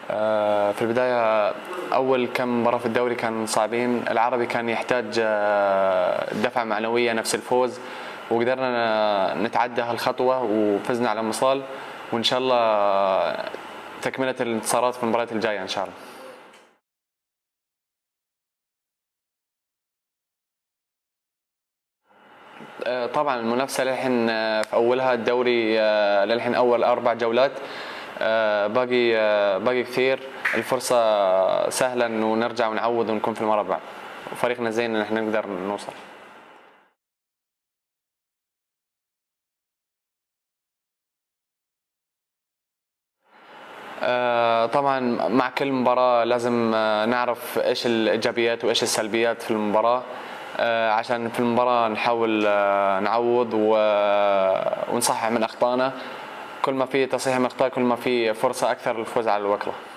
في البداية أول كم مباراة في الدوري كان صعبين. العربي كان يحتاج دفعة معنوية نفس الفوز، وقدرنا نتعدى هالخطوة وفزنا على مصال، وإن شاء الله تكملة الانتصارات في المباريات الجاية إن شاء الله. طبعا المنافسة للحين في أولها. الدوري للحين أول 4 جولات، باقي كثير. الفرصة سهلة إنه نرجع ونعوض ونكون في المربع، وفريقنا زين إن احنا نقدر نوصل. طبعا مع كل مباراة لازم نعرف ايش الايجابيات وايش السلبيات في المباراة، عشان في المباراة نحاول نعوض ونصحح من اخطائنا. كل ما في تصحيح من اخطاء كل ما في فرصة اكثر للفوز على الوكلة.